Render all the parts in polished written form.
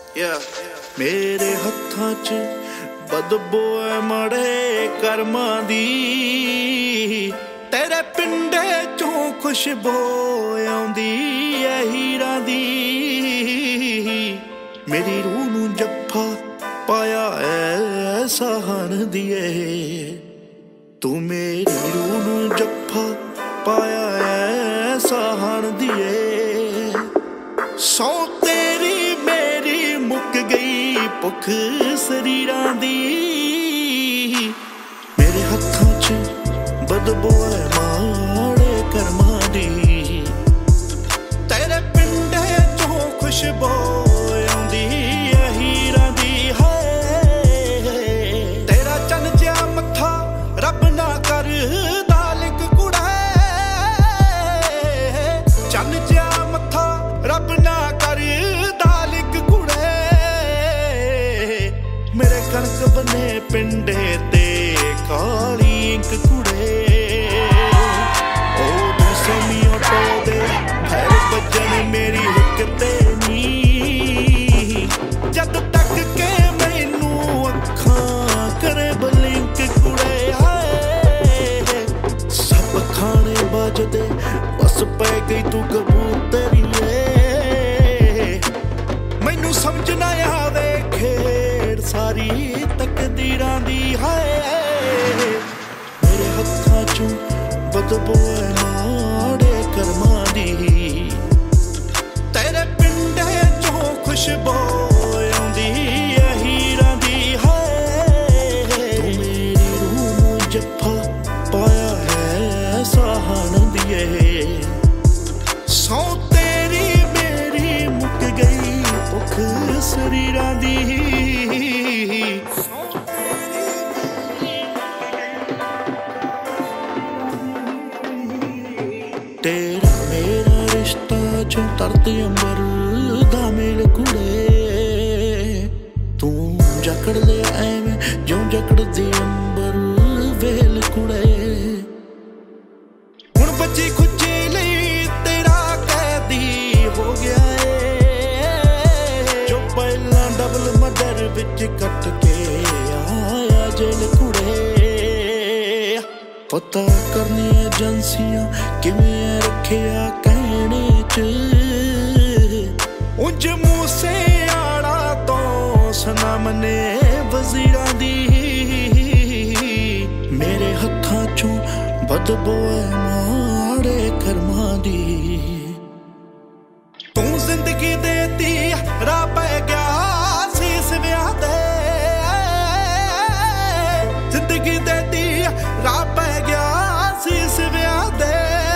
मेरे हत्थां च बदबू है माड़े कर्मां दी, तेरे पिंडे चों खुशबू आउंदी है हीरां दी। मेरी रूह नूं जफ्फा पाया है साहन दिए, तू मेरी रूह नूं जफ्फा पाया है साहन दिए। सौ तेरी मेरी मुक गई भुख शरीरां दी, मेरे हत्थां च बदबू है माड़े कर्मां दी, तेरे पिंडे चों खुशबू आउंदी है हीरां दी। है तेरा चन जिहा मत्था रब ना कर दालिक कुड़े, चन जिहा मत्था रब ना कर दालिक कुड़े। मेरे कणक बने पिंडे ते काली इंक कुड़े, ओ दूसमी ऑटो दे खैर बजन मेरी हिक ते नी, जद तक के मैनू अखां करे बलिंक कुड़े। हाय सब खाने बजदे बस पै गई तू कबूतरिए, मैनू समझ ना आवे खेड़ सारी तकदीरां दी। हाय मेरे हत्थां चों बदबू है माड़े कर्मां दी, तेरे पिंडे चों खुशबू आउंदी है हीरां दी। हाय तू मेरी रूह नूं जफ्फा पाया है साहन दिए, सौ तेरी मेरी मुक गई भुख शरीरां दी। तेरा मेरा रिश्ता जो तरती अंबर दा मेल कुड़े, तू जकड़ ले ऐवें जो जकड़दी अंबर वेल कुड़े। हुण बची खुची लई तेरा कैदी हो गया है, जो पहला डबल मर्डर विच कट के आया जेल कुड़े। पता करनी एजेंसियां किवें रखिया कहने च, उंज मूसे आड़ा तो सनम ने वजीरां दी, मेरे हत्थां चों बदबू है माड़े कर्मां दी। तू जिंदगी देती राह पै गया सीस विआह दे, जिंदगी देती राह पै गया सीस विआह दे।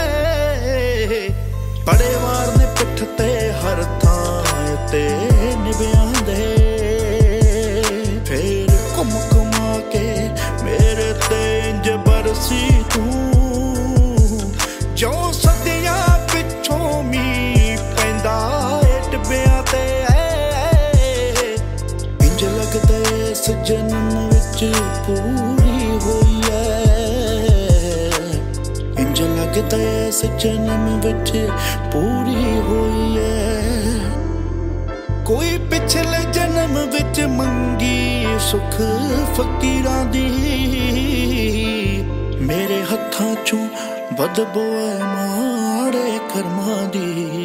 बड़े वार ने पिठ ते हर थां ते निभ्यां दे, फिर घुम घुमा के मेरे ते इंज बरसी तू, जो सदियां पिछों मींह पैंदा टिब्बियां ते। इंज लगदा इस जन्म विच पूरी होई है, इंज लगदा इस जन्म विच पूरी होई है। कोई पिछले जन्म विच मंगी सुख फकीरां दी, मेरे हत्थां चों बदबू है माड़े कर्मां दी।